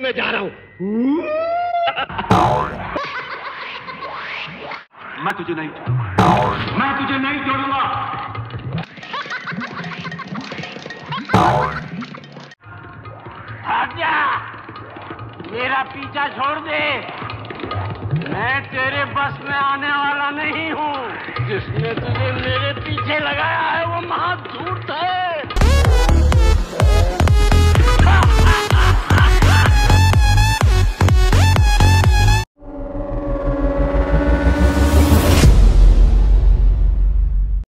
मैं जा रहा हूँ। मैं तुझे नहीं छोड़ूंगा। भाग जा, मेरा पीछा छोड़ दे। मैं तेरे बस में आने वाला नहीं हूँ। जिसने तुझे मेरे पीछे लगाया है वो महाधूर्त है।